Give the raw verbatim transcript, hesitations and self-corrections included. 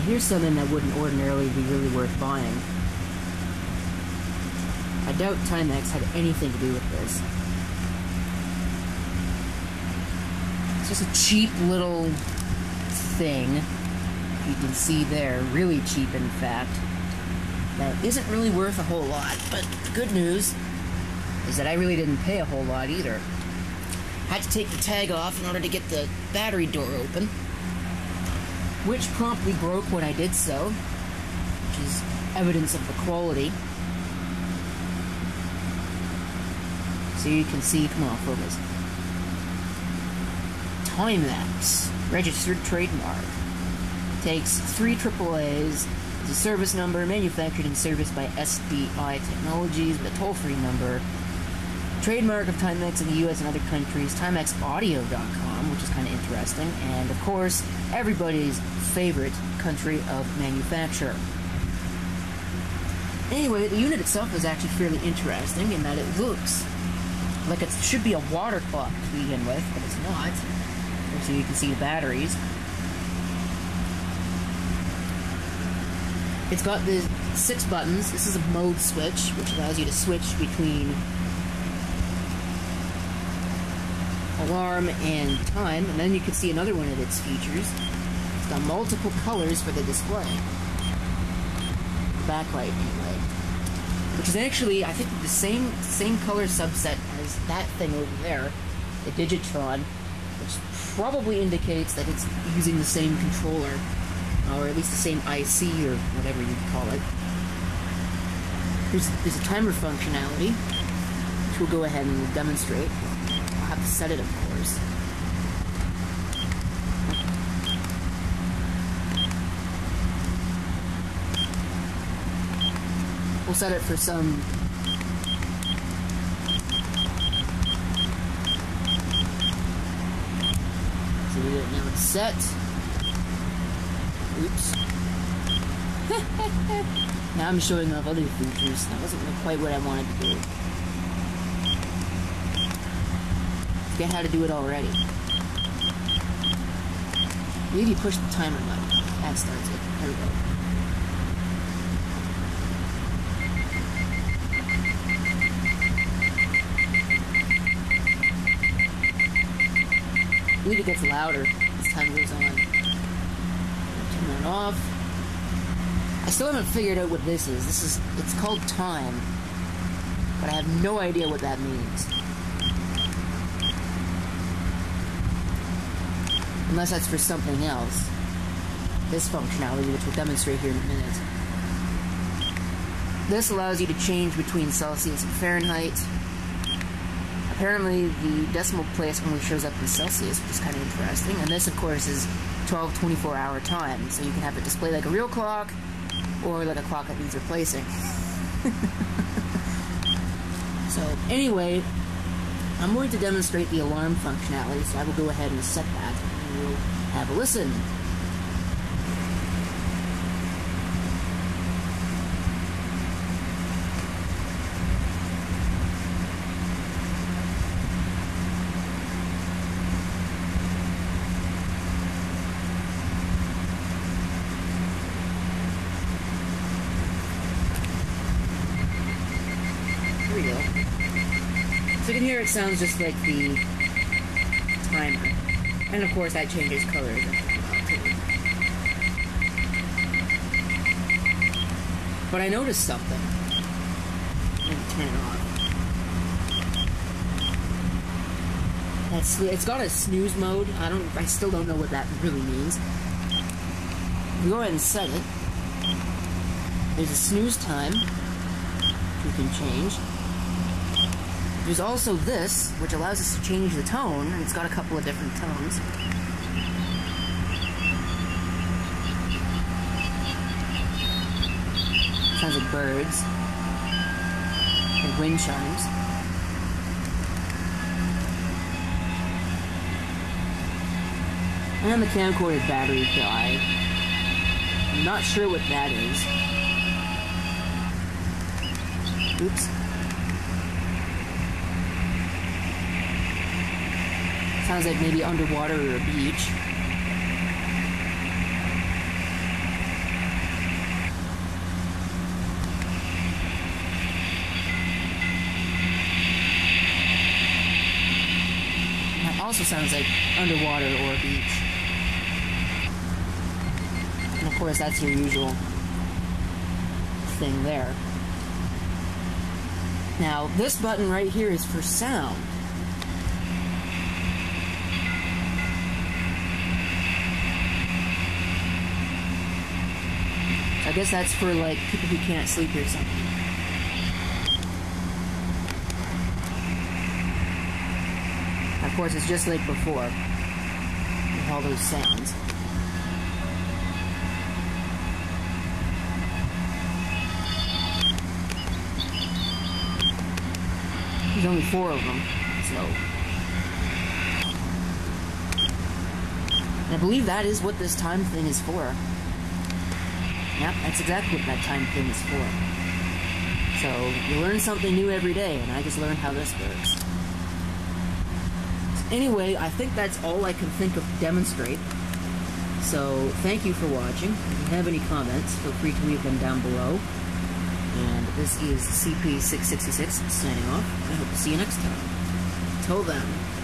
here's something that wouldn't ordinarily be really worth buying. I doubt Timex had anything to do with this. It's just a cheap little thing, you can see there, really cheap in fact, that isn't really worth a whole lot. But the good news is that I really didn't pay a whole lot either. I had to take the tag off in order to get the battery door open, which promptly broke when I did so, which is evidence of the quality. So you can see, come on, focus. Timex, registered trademark. Takes three triple A's, is a service number, manufactured and serviced by S D I Technologies, the toll-free number. Trademark of Timex in the U S and other countries, Timex Audio dot com, which is kind of interesting, and of course, everybody's favorite country of manufacture. Anyway, the unit itself is actually fairly interesting in that it looks like it should be a water clock to begin with, but it's not. So you can see the batteries. It's got the six buttons. This is a mode switch, which allows you to switch between alarm and time, and then you can see another one of its features. It's got multiple colors for the display. Backlight, anyway. Which is actually, I think, the same same color subset as that thing over there, the Digitron, which probably indicates that it's using the same controller, or at least the same I C, or whatever you'd call it. There's, there's a timer functionality, which we'll go ahead and demonstrate. I'll have to set it, of course. We'll set it for some so we now it's set. Oops. Now I'm showing off other features. That wasn't quite what I wanted to do. Forget how to do it already. Maybe push the timer button. That starts it. There we go. I believe it gets louder as time goes on. Turn that off. I still haven't figured out what this is. This is, it's called time, but I have no idea what that means. Unless that's for something else. This functionality, which we'll demonstrate here in a minute. This allows you to change between Celsius and Fahrenheit. Apparently, the decimal place only shows up in Celsius, which is kind of interesting. And this, of course, is twelve twenty-four hour time. So you can have it display like a real clock, or like a clock that needs replacing. So, anyway, I'm going to demonstrate the alarm functionality, so I will go ahead and set that, and we'll have a listen. Here we go. So you can hear it sounds just like the timer. And of course that changes colors. But I noticed something. Let me turn it off. That's, it's got a snooze mode. I don't I still don't know what that really means. We go ahead and set it. There's a snooze time you can change. There's also this, which allows us to change the tone, and it's got a couple of different tones. Sounds like birds and wind chimes. And the camcorder battery died. I'm not sure what that is. Oops. Sounds like maybe underwater or a beach. also sounds like underwater or a beach. And of course, that's your usual thing there. Now, this button right here is for sound. I guess that's for, like, people who can't sleep or something. Of course, it's just like before, with all those sounds. There's only four of them, so... And I believe that is what this time thing is for. Yep, that's exactly what that time thing is for. So, you learn something new every day, and I just learned how this works. Anyway, I think that's all I can think of to demonstrate. So, thank you for watching. If you have any comments, feel free to leave them down below. And this is C P six sixty-six signing off. I hope to see you next time. Till then.